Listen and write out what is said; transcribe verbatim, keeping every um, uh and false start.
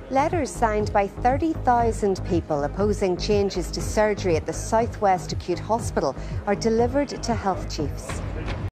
Letters signed by thirty thousand people opposing changes to surgery at the South West Acute Hospital are delivered to health chiefs.